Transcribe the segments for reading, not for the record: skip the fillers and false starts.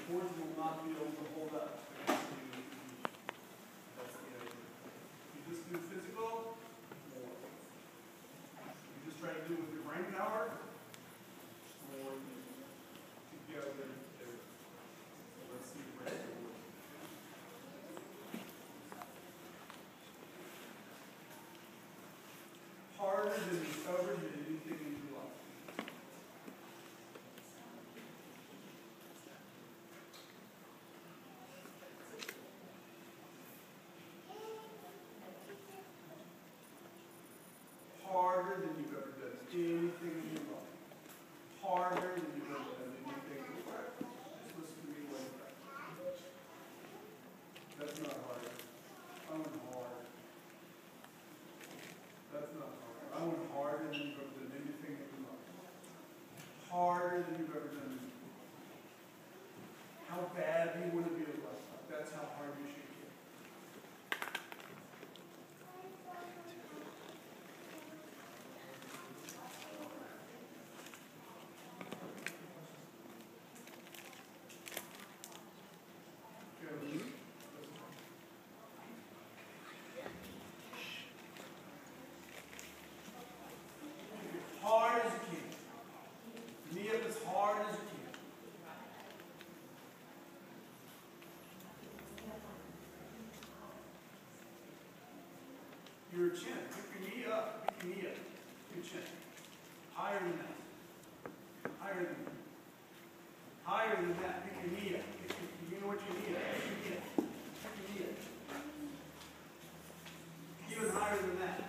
boards will not be able to hold up. That's the idea. You just do physical, more. You just try to do it with your brain power, more together. So let's see the brain power. Harder than you've ever did anything in your life. Harder than you've ever done anything in your life. Harder than you've ever done anything in your life. Just listen to me like that. That's not hard. I went hard. That's not hard. I went harder than you've ever done anything in your life. Harder than you've ever done anything. How bad do you want to be in life? That's how hard you should get. Hard as you can. Knee up as hard as you can. Your chin. Pick your knee up. Pick your knee up. Your chin. Higher than that. Higher than that. Higher than that. Pick your knee up. You know what your knee up. Pick your knee up. Pick your knee up. Even higher than that.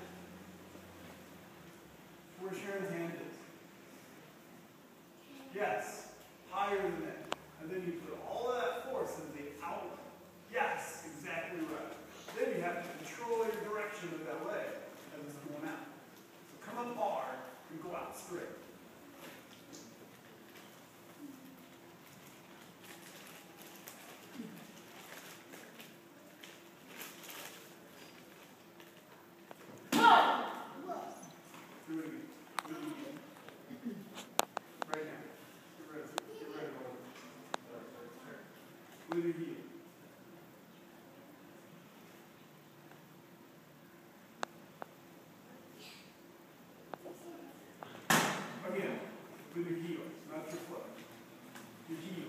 Where Sharon's hand is. Yes. Higher than that. And then you put all of that force into the outlet. Yes. Exactly right. Then you have to control your direction of that leg as it's going out. So come up hard and go out straight. Do it again. Do it again. Right now. Get ready to hold it. With your heel. Again, with your heel, not your foot. Your heel.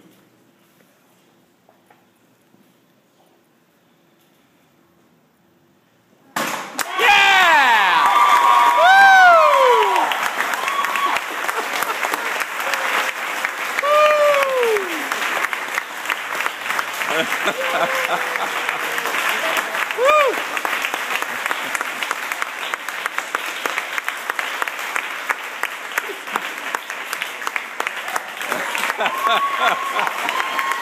Ha ha ha!